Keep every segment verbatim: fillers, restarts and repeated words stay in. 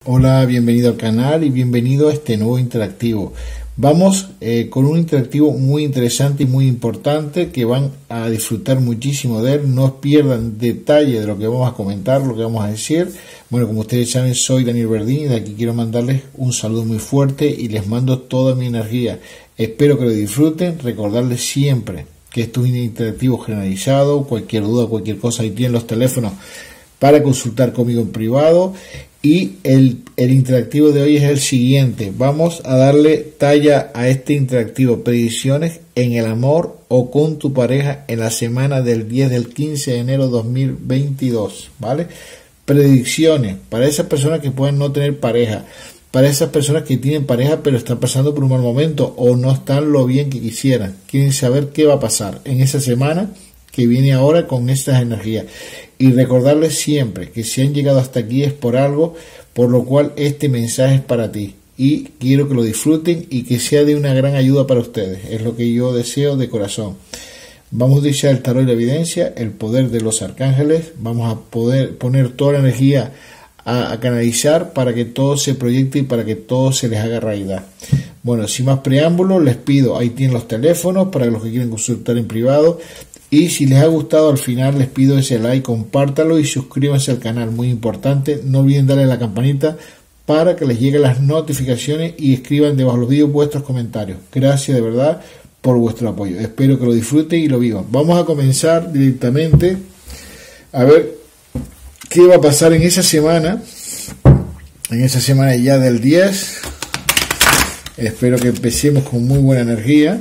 Hola, bienvenido al canal y bienvenido a este nuevo interactivo. Vamos eh, con un interactivo muy interesante y muy importante que van a disfrutar muchísimo de él. No os pierdan detalle de lo que vamos a comentar, lo que vamos a decir. Bueno, como ustedes saben, soy Daniel Verdín y de aquí quiero mandarles un saludo muy fuerte y les mando toda mi energía. Espero que lo disfruten. Recordarles siempre que esto es un interactivo generalizado. Cualquier duda, cualquier cosa, ahí tienen los teléfonos para consultar conmigo en privado. Y el, el interactivo de hoy es el siguiente. Vamos a darle talla a este interactivo. Predicciones en el amor o con tu pareja en la semana del diez del quince de enero de dos mil veintidós. ¿Vale? Predicciones para esas personas que pueden no tener pareja. Para esas personas que tienen pareja pero están pasando por un mal momento o no están lo bien que quisieran. Quieren saber qué va a pasar en esa semana que viene ahora con estas energías. Y recordarles siempre que si han llegado hasta aquí es por algo, por lo cual este mensaje es para ti. Y quiero que lo disfruten y que sea de una gran ayuda para ustedes. Es lo que yo deseo de corazón. Vamos a utilizar el tarot y la evidencia, el poder de los arcángeles. Vamos a poder poner toda la energía a, a canalizar para que todo se proyecte y para que todo se les haga realidad. Bueno, sin más preámbulos, les pido, ahí tienen los teléfonos para los que quieren consultar en privado. Y si les ha gustado al final les pido ese like, compártalo y suscríbanse al canal, muy importante. No olviden darle a la campanita para que les lleguen las notificaciones y escriban debajo de los vídeos vuestros comentarios. Gracias de verdad por vuestro apoyo. Espero que lo disfruten y lo vivan. Vamos a comenzar directamente a ver qué va a pasar en esa semana. En esa semana ya del diez. Espero que empecemos con muy buena energía.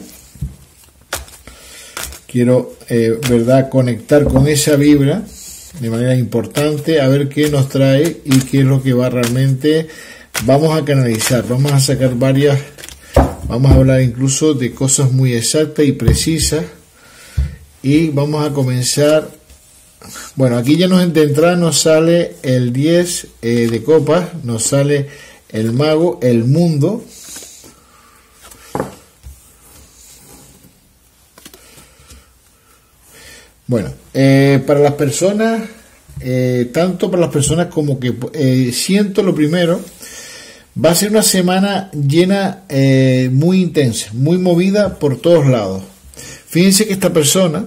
Quiero, eh, verdad, conectar con esa vibra de manera importante, a ver qué nos trae y qué es lo que va realmente. Vamos a canalizar, vamos a sacar varias, vamos a hablar incluso de cosas muy exactas y precisas. Y vamos a comenzar. Bueno, aquí ya nos de entrada nos sale el diez eh, de copas, nos sale el mago, el mundo. Bueno, eh, para las personas, eh, tanto para las personas como que eh, siento lo primero, va a ser una semana llena, eh, muy intensa, muy movida por todos lados. Fíjense que esta persona,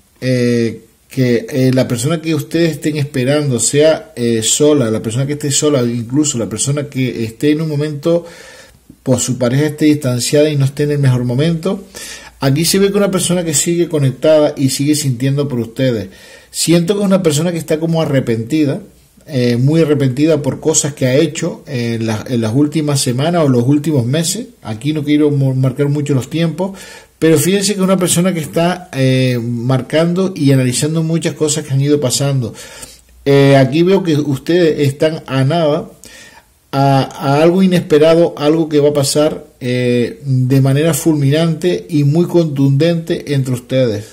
eh, que eh, la persona que ustedes estén esperando sea eh, sola, la persona que esté sola, incluso la persona que esté en un momento, pues su pareja esté distanciada y no esté en el mejor momento. Aquí se ve que una persona que sigue conectada y sigue sintiendo por ustedes. Siento que es una persona que está como arrepentida, eh, muy arrepentida por cosas que ha hecho en, la, en las últimas semanas o los últimos meses. Aquí no quiero marcar mucho los tiempos, pero fíjense que es una persona que está eh, marcando y analizando muchas cosas que han ido pasando. Eh, aquí veo que ustedes están a nada, a, a algo inesperado, algo que va a pasar eh, de manera fulminante y muy contundente entre ustedes.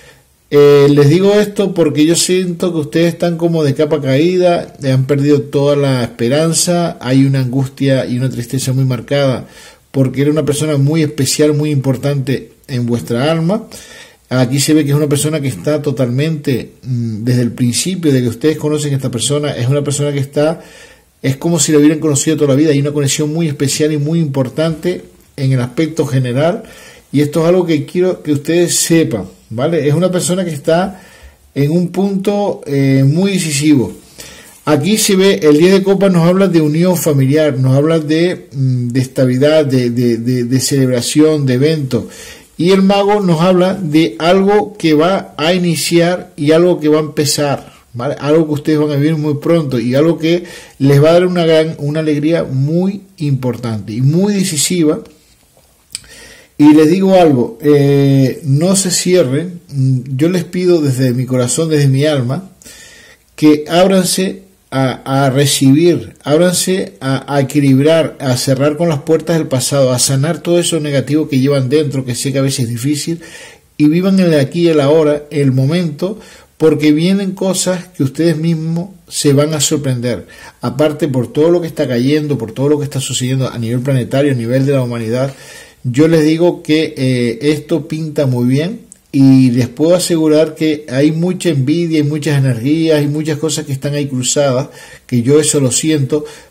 Eh, les digo esto porque yo siento que ustedes están como de capa caída, han perdido toda la esperanza, hay una angustia y una tristeza muy marcada porque era una persona muy especial, muy importante en vuestra alma. Aquí se ve que es una persona que está totalmente, desde el principio de que ustedes conocen a esta persona, es una persona que está... Es como si lo hubieran conocido toda la vida. Hay una conexión muy especial y muy importante en el aspecto general. Y esto es algo que quiero que ustedes sepan, ¿vale? Es una persona que está en un punto eh, muy decisivo. Aquí se ve, el diez de copas nos habla de unión familiar, nos habla de, de estabilidad, de, de, de, de celebración, de evento. Y el mago nos habla de algo que va a iniciar y algo que va a empezar. ¿Vale? Algo que ustedes van a vivir muy pronto y algo que les va a dar una gran, una alegría muy importante y muy decisiva. Y les digo algo, eh, no se cierren. Yo les pido desde mi corazón, desde mi alma, que ábranse a, a recibir, ábranse a, a equilibrar, a cerrar con las puertas del pasado, a sanar todo eso negativo que llevan dentro, que sé que a veces es difícil, y vivan el aquí y el ahora, el momento, porque vienen cosas que ustedes mismos se van a sorprender. Aparte, por todo lo que está cayendo, por todo lo que está sucediendo a nivel planetario, a nivel de la humanidad, yo les digo que eh, esto pinta muy bien y les puedo asegurar que hay mucha envidia, hay muchas energías, hay muchas cosas que están ahí cruzadas, que yo eso lo siento,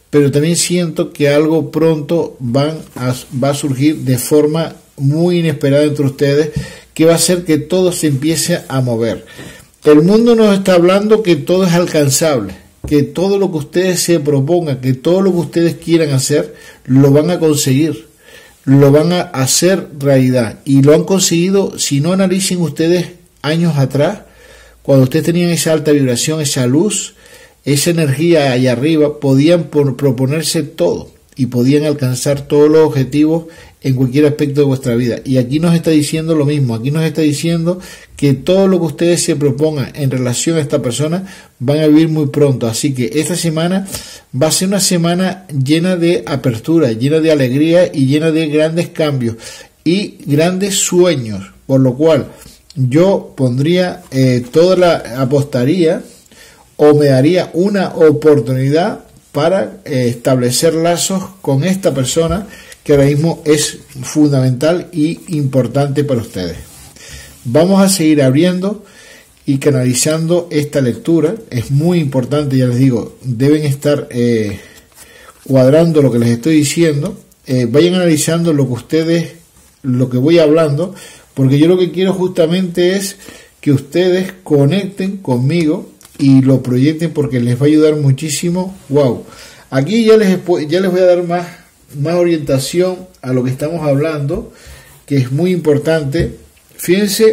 pero también siento que algo pronto van a, va a surgir de forma muy inesperada entre ustedes, que va a hacer que todo se empiece a mover. El mundo nos está hablando que todo es alcanzable, que todo lo que ustedes se propongan, que todo lo que ustedes quieran hacer, lo van a conseguir, lo van a hacer realidad, y lo han conseguido. Si no, analicen ustedes años atrás, cuando ustedes tenían esa alta vibración, esa luz, esa energía allá arriba, podían por proponerse todo y podían alcanzar todos los objetivos en cualquier aspecto de vuestra vida. Y aquí nos está diciendo lo mismo, aquí nos está diciendo que todo lo que ustedes se propongan en relación a esta persona van a vivir muy pronto. Así que esta semana va a ser una semana llena de apertura, llena de alegría y llena de grandes cambios y grandes sueños, por lo cual yo pondría eh, toda la apostaría o me daría una oportunidad para eh, establecer lazos con esta persona que ahora mismo es fundamental y importante para ustedes. Vamos a seguir abriendo y canalizando esta lectura. Es muy importante, ya les digo, deben estar eh, cuadrando lo que les estoy diciendo. Eh, vayan analizando lo que ustedes, lo que voy hablando, porque yo lo que quiero justamente es que ustedes conecten conmigo y lo proyecten, porque les va a ayudar muchísimo. Wow, aquí ya les, ya les voy a dar más, más orientación a lo que estamos hablando, que es muy importante. Fíjense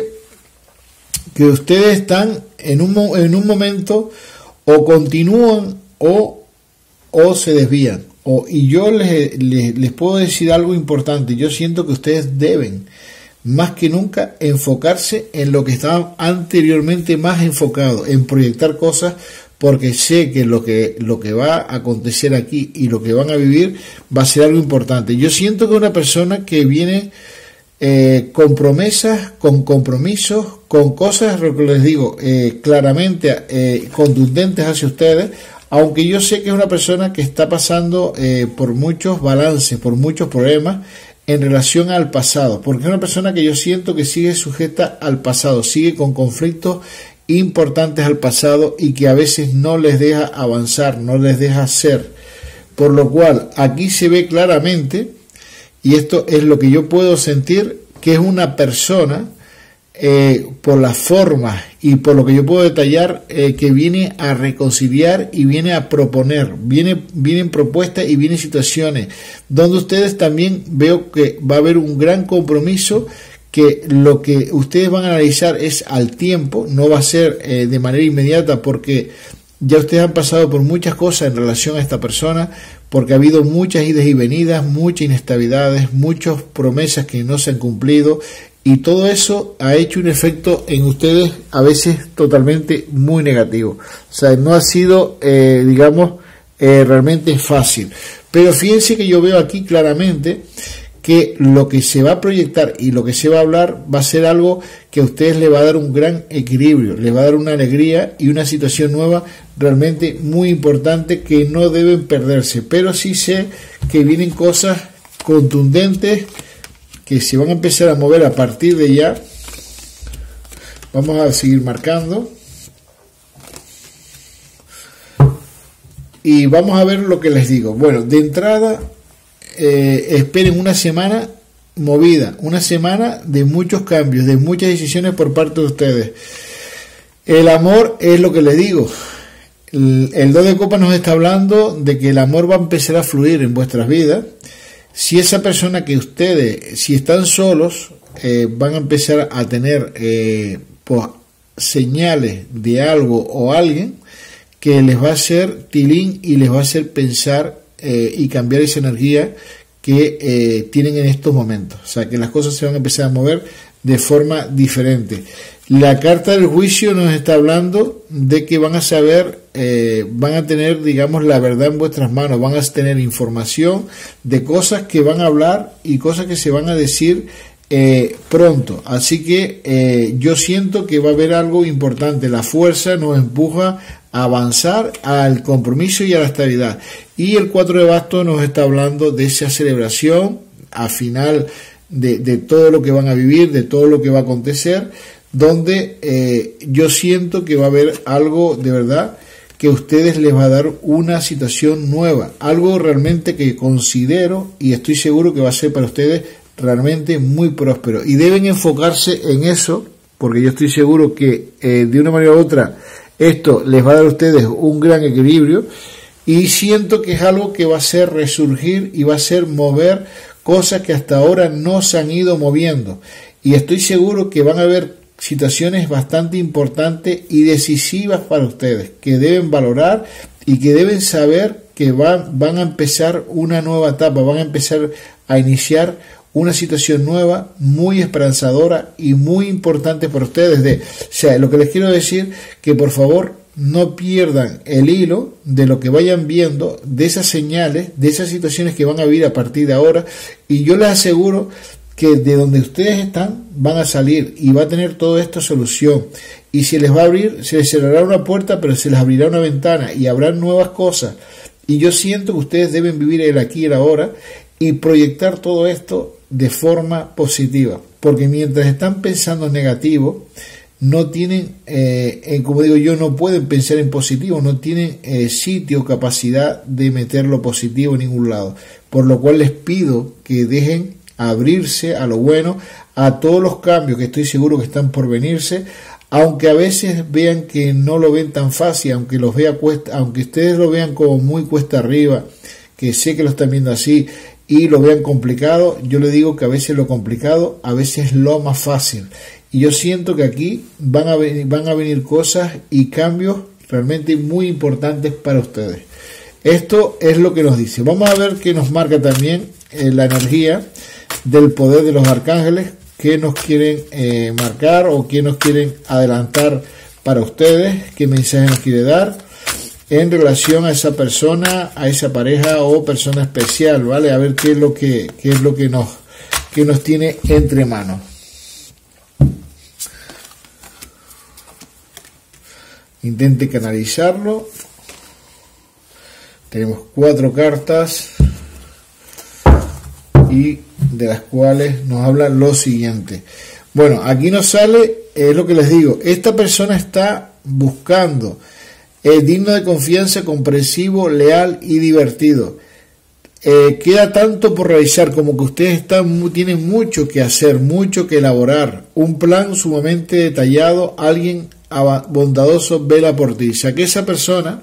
que ustedes están en un, en un momento, o continúan o, o se desvían. O, y yo les, les, les puedo decir algo importante. Yo siento que ustedes deben, más que nunca, enfocarse en lo que estaban anteriormente más enfocados, en proyectar cosas, porque sé que lo que lo que va a acontecer aquí y lo que van a vivir va a ser algo importante. Yo siento que una persona que viene eh, con promesas, con compromisos, con cosas, lo que les digo, eh, claramente eh, contundentes hacia ustedes, aunque yo sé que es una persona que está pasando eh, por muchos balances, por muchos problemas en relación al pasado, porque es una persona que yo siento que sigue sujeta al pasado, sigue con conflictos importantes al pasado y que a veces no les deja avanzar, no les deja ser. Por lo cual aquí se ve claramente, y esto es lo que yo puedo sentir, que es una persona eh, por las formas y por lo que yo puedo detallar, eh, que viene a reconciliar y viene a proponer, viene, vienen propuestas y vienen situaciones donde ustedes también veo que va a haber un gran compromiso, que lo que ustedes van a analizar es al tiempo, no va a ser eh, de manera inmediata, porque ya ustedes han pasado por muchas cosas en relación a esta persona, porque ha habido muchas idas y venidas, muchas inestabilidades, muchas promesas que no se han cumplido, y todo eso ha hecho un efecto en ustedes a veces totalmente muy negativo. O sea, no ha sido, eh, digamos, eh, realmente fácil. Pero fíjense que yo veo aquí claramente que lo que se va a proyectar y lo que se va a hablar va a ser algo que a ustedes les va a dar un gran equilibrio, les va a dar una alegría y una situación nueva realmente muy importante que no deben perderse. Pero sí sé que vienen cosas contundentes que se van a empezar a mover a partir de ya. Vamos a seguir marcando y vamos a ver lo que les digo. Bueno, de entrada, eh, esperen una semana movida, una semana de muchos cambios, de muchas decisiones por parte de ustedes. El amor es lo que les digo. El, el dos de copas nos está hablando de que el amor va a empezar a fluir en vuestras vidas. Si esa persona que ustedes, si están solos, eh, van a empezar a tener eh, pues, señales de algo o alguien que les va a hacer tilín y les va a hacer pensar eh, y cambiar esa energía que eh, tienen en estos momentos. O sea, que las cosas se van a empezar a mover de forma diferente. La carta del juicio nos está hablando de que van a saber, eh, van a tener, digamos, la verdad en vuestras manos, van a tener información de cosas que van a hablar y cosas que se van a decir eh, pronto. Así que eh, yo siento que va a haber algo importante. La fuerza nos empuja a avanzar al compromiso y a la estabilidad. Y el cuatro de bastos nos está hablando de esa celebración a final de, de todo lo que van a vivir, de todo lo que va a acontecer, donde eh, yo siento que va a haber algo de verdad que a ustedes les va a dar una situación nueva, algo realmente que considero y estoy seguro que va a ser para ustedes realmente muy próspero, y deben enfocarse en eso, porque yo estoy seguro que eh, de una manera u otra esto les va a dar a ustedes un gran equilibrio, y siento que es algo que va a hacer resurgir y va a hacer mover cosas que hasta ahora no se han ido moviendo, y estoy seguro que van a haber situaciones bastante importantes y decisivas para ustedes, que deben valorar y que deben saber que van, van a empezar una nueva etapa, van a empezar a iniciar una situación nueva, muy esperanzadora y muy importante para ustedes. De, o sea, lo que les quiero decir, que por favor no pierdan el hilo de lo que vayan viendo, de esas señales, de esas situaciones que van a vivir a partir de ahora, y yo les aseguro que de donde ustedes están van a salir y va a tener todo esto solución, y se les va a abrir, se les cerrará una puerta, pero se les abrirá una ventana y habrá nuevas cosas, y yo siento que ustedes deben vivir el aquí y el ahora y proyectar todo esto de forma positiva, porque mientras están pensando en negativo, no tienen, eh, en, como digo yo, no pueden pensar en positivo, no tienen eh, sitio o capacidad de meter lo positivo en ningún lado, por lo cual les pido que dejen abrirse a lo bueno, a todos los cambios que estoy seguro que están por venirse, aunque a veces vean que no lo ven tan fácil, aunque los vea cuesta, aunque ustedes lo vean como muy cuesta arriba, que sé que lo están viendo así y lo vean complicado, yo le digo que a veces lo complicado, a veces es lo más fácil, y yo siento que aquí van a venir, van a venir cosas y cambios realmente muy importantes para ustedes. Esto es lo que nos dice. Vamos a ver qué nos marca también eh, la energía del poder de los arcángeles, qué nos quieren eh, marcar o qué nos quieren adelantar para ustedes, qué mensaje nos quiere dar en relación a esa persona, a esa pareja o persona especial, ¿vale? A ver qué es lo que, qué es lo que nos, que nos tiene entre manos. Intente canalizarlo. Tenemos cuatro cartas y de las cuales nos habla lo siguiente. Bueno, aquí nos sale, es lo que les digo, esta persona está buscando, es digno de confianza, comprensivo, leal y divertido. Eh, queda tanto por realizar, como que ustedes están, tienen mucho que hacer, mucho que elaborar, un plan sumamente detallado, alguien bondadoso vela por ti. O sea, que esa persona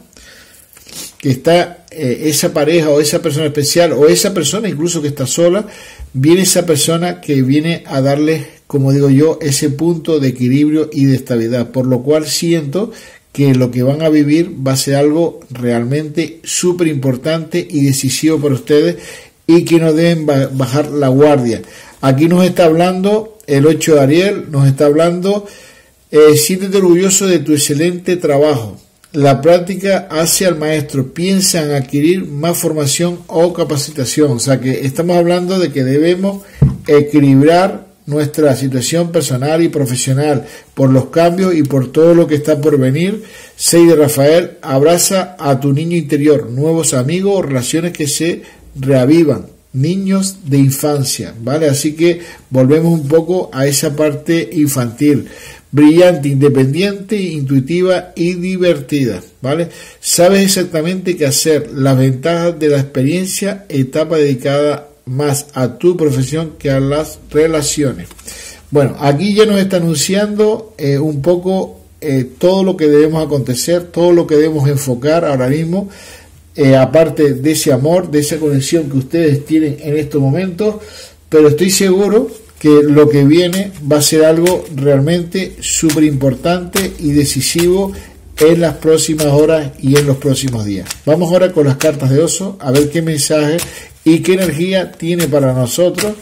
que está, eh, esa pareja o esa persona especial o esa persona incluso que está sola, viene esa persona que viene a darles, como digo yo, ese punto de equilibrio y de estabilidad, por lo cual siento que lo que van a vivir va a ser algo realmente súper importante y decisivo para ustedes, y que no deben bajar la guardia. Aquí nos está hablando el ocho de Ariel, nos está hablando eh, siéntete orgulloso de tu excelente trabajo. La práctica hace al maestro, piensa en adquirir más formación o capacitación. O sea que estamos hablando de que debemos equilibrar nuestra situación personal y profesional por los cambios y por todo lo que está por venir. seis de Rafael, abraza a tu niño interior, nuevos amigos o relaciones que se reavivan, niños de infancia, ¿vale? Así que volvemos un poco a esa parte infantil. Brillante, independiente, intuitiva y divertida, ¿vale? Sabes exactamente qué hacer, las ventajas de la experiencia, etapa dedicada más a tu profesión que a las relaciones. Bueno, aquí ya nos está anunciando eh, un poco eh, todo lo que debemos acontecer, todo lo que debemos enfocar ahora mismo, eh, aparte de ese amor, de esa conexión que ustedes tienen en estos momentos, pero estoy seguro que lo que viene va a ser algo realmente súper importante y decisivo en las próximas horas y en los próximos días. Vamos ahora con las cartas de oso, a ver qué mensaje y qué energía tiene para nosotros.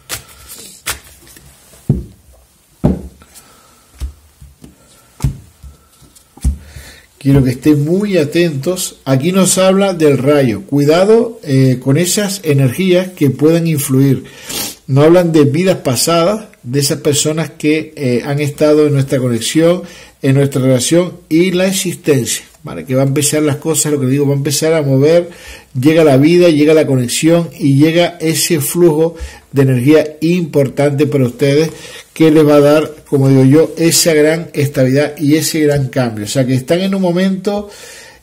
Quiero que estén muy atentos. Aquí nos habla del rayo. Cuidado eh, con esas energías que pueden influir. Nos hablan de vidas pasadas, de esas personas que eh, han estado en nuestra conexión, en nuestra relación y la existencia, ¿vale? Que va a empezar las cosas, lo que digo, va a empezar a mover, llega la vida, llega la conexión y llega ese flujo de energía importante para ustedes que les va a dar, como digo yo, esa gran estabilidad y ese gran cambio. O sea que están en un momento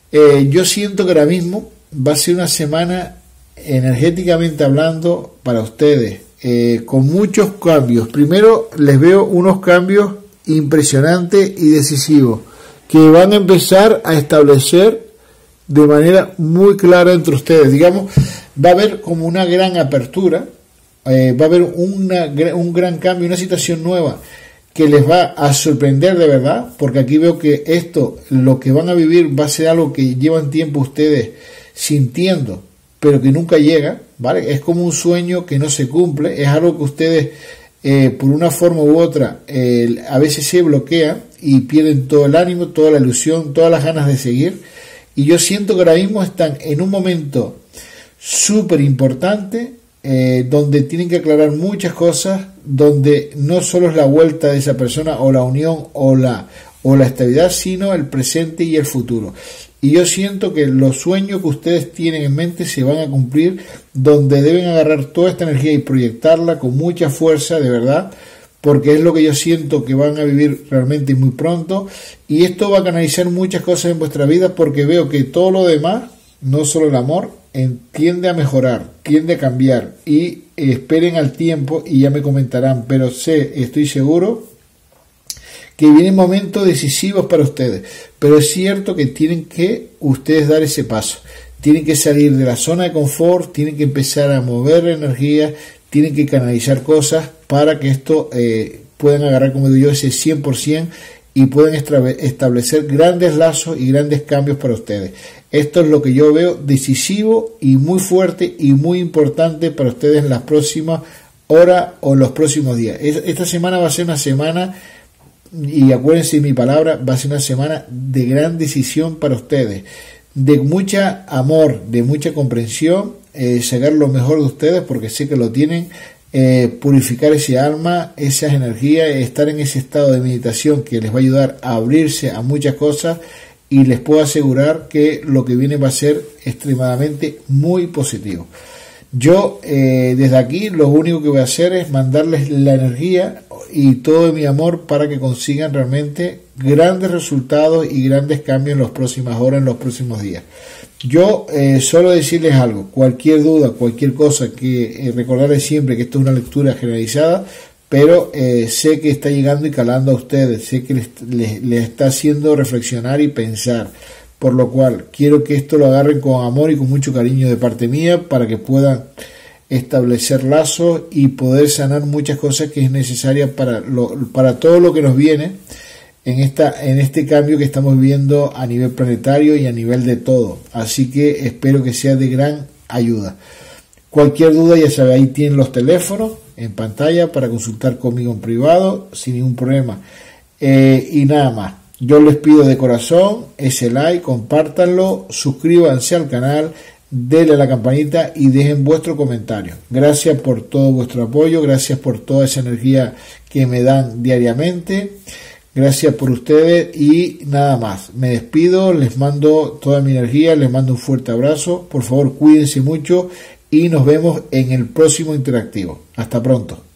Eh, yo siento que ahora mismo va a ser una semana, energéticamente hablando, para ustedes, eh, con muchos cambios. Primero les veo unos cambios impresionantes y decisivos que van a empezar a establecer de manera muy clara entre ustedes. Digamos, va a haber como una gran apertura, eh, va a haber una, un gran cambio, una situación nueva que les va a sorprender de verdad, porque aquí veo que esto, lo que van a vivir, va a ser algo que llevan tiempo ustedes sintiendo, pero que nunca llega, ¿vale? Es como un sueño que no se cumple, es algo que ustedes, eh, por una forma u otra, eh, a veces se bloquean y pierden todo el ánimo, toda la ilusión, todas las ganas de seguir. Y yo siento que ahora mismo están en un momento súper importante, eh, donde tienen que aclarar muchas cosas, donde no solo es la vuelta de esa persona o la unión o la, o la estabilidad, sino el presente y el futuro. Y yo siento que los sueños que ustedes tienen en mente se van a cumplir, donde deben agarrar toda esta energía y proyectarla con mucha fuerza, de verdad, porque es lo que yo siento que van a vivir realmente muy pronto, y esto va a canalizar muchas cosas en vuestra vida, porque veo que todo lo demás, no solo el amor, tiende a mejorar, tiende a cambiar, y esperen al tiempo y ya me comentarán, pero sé, estoy seguro que vienen momentos decisivos para ustedes, pero es cierto que tienen que ustedes dar ese paso, tienen que salir de la zona de confort, tienen que empezar a mover la energía, tienen que canalizar cosas para que esto eh, puedan agarrar, como digo yo, ese cien por ciento y puedan establecer grandes lazos y grandes cambios para ustedes. Esto es lo que yo veo decisivo y muy fuerte y muy importante para ustedes en las próximas horas o en los próximos días. Esta semana va a ser una semana, y acuérdense de mi palabra, va a ser una semana de gran decisión para ustedes, de mucha amor, de mucha comprensión, eh, sacar lo mejor de ustedes, porque sé que lo tienen, eh, purificar ese alma, esas energías, estar en ese estado de meditación que les va a ayudar a abrirse a muchas cosas, y les puedo asegurar que lo que viene va a ser extremadamente muy positivo. Yo eh, desde aquí lo único que voy a hacer es mandarles la energía y todo mi amor para que consigan realmente grandes resultados y grandes cambios en las próximas horas, en los próximos días. Yo eh, solo decirles algo, cualquier duda, cualquier cosa, que eh, recordarles siempre que esto es una lectura generalizada, pero eh, sé que está llegando y calando a ustedes, sé que les, les, les está haciendo reflexionar y pensar, por lo cual quiero que esto lo agarren con amor y con mucho cariño de parte mía, para que puedan establecer lazos y poder sanar muchas cosas que es necesaria para, lo, para todo lo que nos viene en, esta, en este cambio que estamos viviendo a nivel planetario y a nivel de todo. Así que espero que sea de gran ayuda. Cualquier duda, ya saben, ahí tienen los teléfonos en pantalla para consultar conmigo en privado sin ningún problema. Eh, y nada más, yo les pido de corazón ese like, compártanlo, suscríbanse al canal, denle a la campanita y dejen vuestro comentario. Gracias por todo vuestro apoyo, gracias por toda esa energía que me dan diariamente, gracias por ustedes, y nada más, me despido, les mando toda mi energía, les mando un fuerte abrazo, por favor cuídense mucho y nos vemos en el próximo interactivo. Hasta pronto.